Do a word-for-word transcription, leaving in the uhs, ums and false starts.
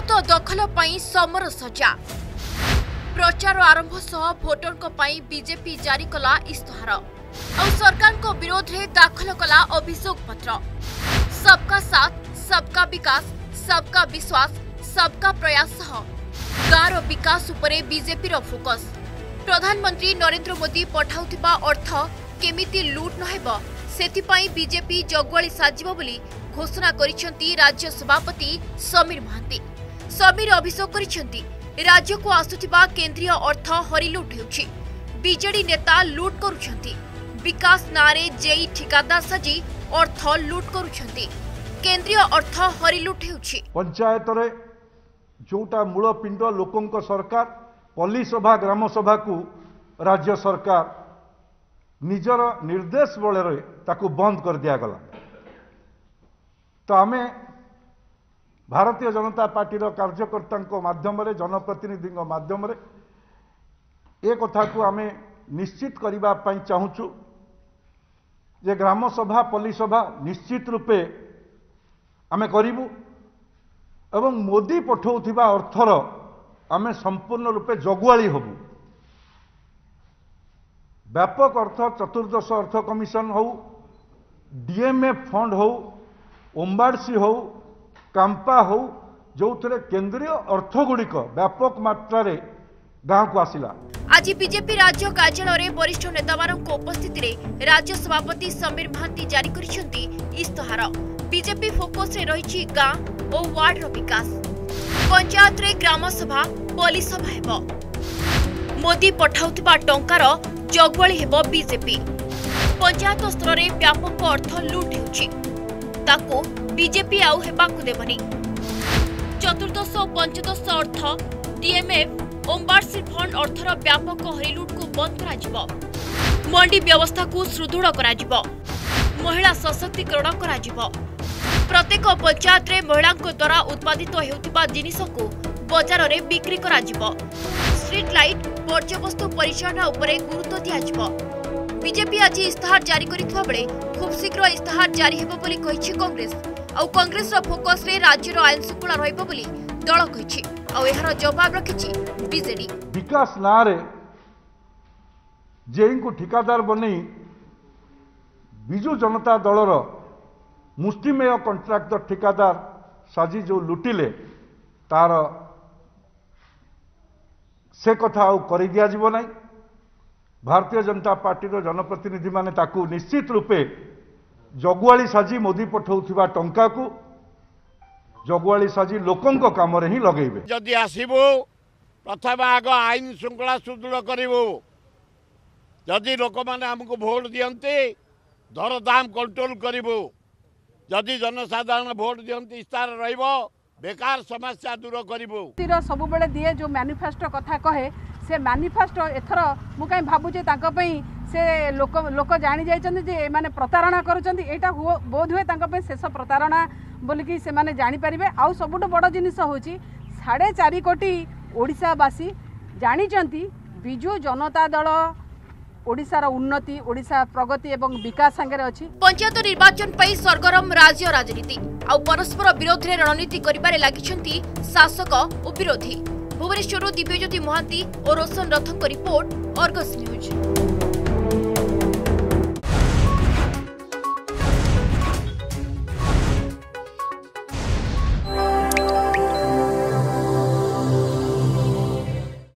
Booth दखल पाई summer सजा प्रचार आरंभ सह भोटर को पाई बीजेपी जारी कला इस्ताहार और सरकार को विरोध में दाखल कला अभियोग पत्र। सबका साथ सबका विकास सबका विश्वास सबका प्रयास सह गाँव विकास उपरे बीजेपी रो फोकस। प्रधानमंत्री नरेंद्र मोदी पठाउथिबा अर्थ केमिति लूट नहेब सेथिपाई बीजेपी जगुआली साजिब बोली घोषणा करिसेंती राज्य सभापति समीर महांती। समीर अभियोग करिसेंती राज्य को आसुथिबा केंद्रीय अर्थ हरिलुट हेउछि। बीजेडी नेता लूट करुछंती। विकास नारे जेई ठिकादार साजी अर्थ लूट करुछंती। केंद्रीय अर्थ हरिलुट हेउछि। पंचायत रे जोटा मूल पिंड लोकंक सरकार पल्ली सभा ग्राम सभा को राज्य सरकार निजर निर्देश बल ताकू बंद कर दिया गला। तो आमे भारतीय जनता पार्टी कार्यकर्ता माध्यम जनप्रतिनिधि माध्यम ए कथा को आमे निश्चित करने चाहूँ जे ग्राम सभा पल्ली सभा निश्चित रूपे आमे करिबु एवं मोदी पठाउथिबा अर्थर आमे संपूर्ण रूपे जगुआली हबु। व्यापक अर्थ चतुर्दश अर्थ कमिशन हो डीएमएफ फंड हो ओम्बाडसी हो कांपा हो जो केंद्रीय अर्थ गुड़िक व्यापक मात्रा रे गांव को आसिला। आज बीजेपी राज्य कार्यालय वरिष्ठ नेता उपस्थिति रे राज्य सभापति समीर महांती जारी करिसेंती इस्ताहार। बीजेपी फोकस रे रहिछि गाँ और वार्ड रो विकास। पंचायत रे ग्राम सभा पल्ली सभा हेबो। मोदी पठाउथिबा टंकार जगुआली हेबो बीजेपी। पंचायत स्तर रे व्यापक अर्थ लूट हेउछि ताको बीजेपी आउ हेबाकु देबनी। चतुर्दश और पंचदश अर्थ डीएमएफ ओम्बाडसी फंड अर्थर व्यापक हरिलुट को बंद कराजिबो। मंडी व्यवस्था को सुदृढ़ कराजिबो। महिला सशक्तिकरण कराजिबो। प्रत्येक पंचायत रे महिलांक द्वारा उत्पादित हेउतिबा जिनिस को बाजार रे बिक्री कराजिबो। स्ट्रीट लाइट वर्ज्यवस्तु परिचालना उपरे गुरुत्व दियाजिबो। बीजेपी आज इस्ताहार जारी करिथवा बेले खूब शीघ्र इस्ताहार जारी हेबो बोली कहिछि कांग्रेस। आउ कांग्रेस रो फोकस रे राज्य रो आईन शृंखला रहइबो बोली दल कहिछि। आउ एहार जवाब रखिछि बीजेडी। विकास नारे जेई को ठिकादार बनै बिजू जनता दलर मुष्टिमेय कॉन्ट्रैक्टर ठिकादार साजी जो लुटिले तार से कथा आउ करि दिया जिवो नै। भारतीय जनता पार्टी रो जनप्रतिनिधि माने ताकू निश्चित रूपे जगुआली साजी मोदी पठाउथिबा टंका को जगुआली साजी लोकंक काम रे ही लगेबे। जदि आसीबो प्रथम आग आईन श्रृंखला सुदृढ़ करिवो। जदि लोक माने हमको वोट दियंते दर दाम कंट्रोल करिवो। जदि जनसाधारण वोट दियंते स्टार रहइबो बेकार समस्या दूर करिवो। सब बेले दिए जो मैनिफेस्टो कथा कहे से मैनिफेस्टो एथर मु कहीं भाबुचे तांको पई से लोक लोक जानी जाइछन्ति जे माने प्रतारणा करूछन्ति। एटा बोध हुए तांको पई शेष प्रतारणा बोली कि से माने जानि परिबे। आउ सबुठ बड़ जिनिस होची साढ़े चार कोटी ओडिशावासी जानिछन्ति बिजू जनता दल ओडिशार उन्नति ओडिशा प्रगति एवं विकास संगे अछि। पंचायत निर्वाचन पई सरगरम राज्य राजनीति आउ परस्पर विरोध रे रणनीति करिबारे लागिछन्ति शासक और विरोधी। भुवनेश्वर दिव्यज्योति महांती और रोशन रथक रिपोर्ट अर्गस न्यूज।